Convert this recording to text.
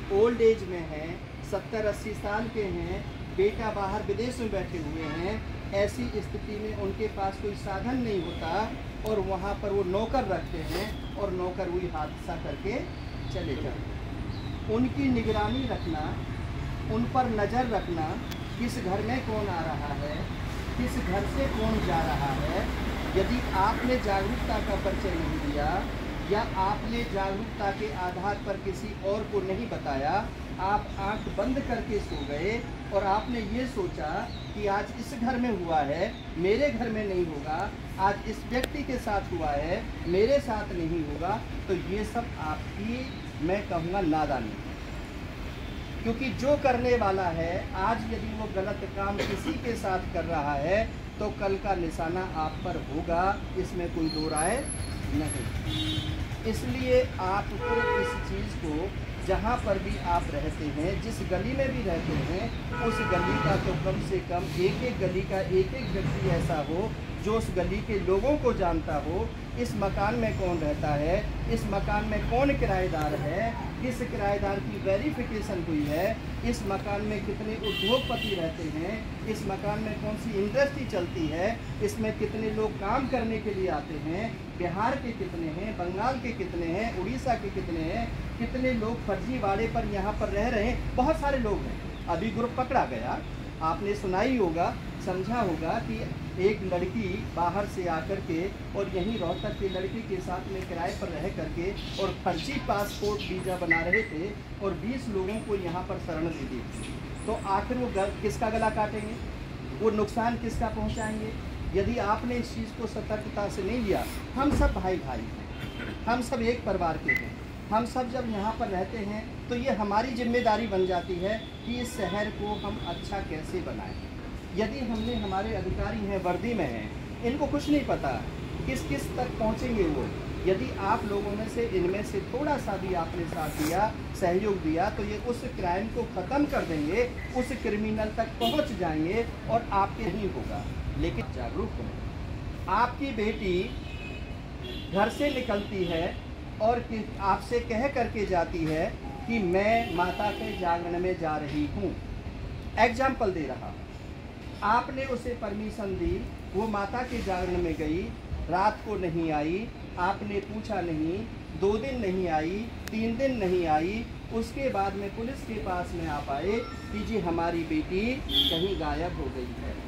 Old age में हैं, 70-80 साल के हैं, बेटा बाहर विदेश में बैठे हुए हैं, ऐसी स्थिति में उनके पास कोई साधन नहीं होता और वहाँ पर वो नौकर रखते हैं और नौकर वही हादसा करके चले जाते। उनकी निगरानी रखना, उन पर नज़र रखना, किस घर में कौन आ रहा है, किस घर से कौन जा रहा है। यदि आपने जागरूकता का परिचय नहीं दिया या आपने जागरूकता के आधार पर किसी और को नहीं बताया, आप आंख बंद करके सो गए और आपने ये सोचा कि आज इस घर में हुआ है, मेरे घर में नहीं होगा, आज इस व्यक्ति के साथ हुआ है, मेरे साथ नहीं होगा, तो ये सब आपकी, मैं कहूँगा, नादानी। क्योंकि जो करने वाला है, आज यदि वो गलत काम किसी के साथ कर रहा है तो कल का निशाना आप पर होगा, इसमें कोई दो राय नहीं। इसलिए आपको इस चीज़ को, जहाँ पर भी आप रहते हैं, जिस गली में भी रहते हैं, उस गली का तो कम से कम एक गली का एक व्यक्ति ऐसा हो जो उस गली के लोगों को जानता हो। इस मकान में कौन रहता है, इस मकान में कौन किराएदार है, किस किराएदार की वेरिफिकेशन हुई है, इस मकान में कितने उद्योगपति रहते हैं, इस मकान में कौन सी इंडस्ट्री चलती है, इसमें कितने लोग काम करने के लिए आते हैं, बिहार के कितने हैं, बंगाल के कितने हैं, उड़ीसा के कितने हैं, कितने लोग फर्जीवाड़े पर यहाँ पर रह रहे हैं। बहुत सारे लोग हैं। अभी ग्रुप पकड़ा गया, आपने सुना ही होगा, समझा होगा कि एक लड़की बाहर से आकर के और यहीं रोहतक के लड़की के साथ में किराए पर रह करके और फर्जी पासपोर्ट वीज़ा बना रहे थे और 20 लोगों को यहाँ पर शरण दे दी। तो आखिर वो किसका गला काटेंगे, वो नुकसान किसका पहुँचाएंगे? यदि आपने इस चीज़ को सतर्कता से नहीं लिया, हम सब भाई भाई हैं, हम सब एक परिवार के हैं, हम सब जब यहाँ पर रहते हैं तो ये हमारी जिम्मेदारी बन जाती है कि इस शहर को हम अच्छा कैसे बनाएं। यदि हमने, हमारे अधिकारी हैं, वर्दी में हैं, इनको कुछ नहीं पता किस किस तक पहुँचेंगे वो। यदि आप लोगों में से, इनमें से थोड़ा सा भी आपने साथ दिया, सहयोग दिया, तो ये उस क्राइम को ख़त्म कर देंगे, उस क्रिमिनल तक पहुँच जाएंगे और आपके नहीं होगा। लेकिन जागरूक हो। आपकी बेटी घर से निकलती है और आपसे कह करके जाती है कि मैं माता के जागरण में जा रही हूँ। एग्जाम्पल दे रहा, आपने उसे परमिशन दी, वो माता के जागरण में गई, रात को नहीं आई, आपने पूछा नहीं, 2 दिन नहीं आई, 3 दिन नहीं आई, उसके बाद में पुलिस के पास में आप आए कि जी हमारी बेटी कहीं गायब हो गई है।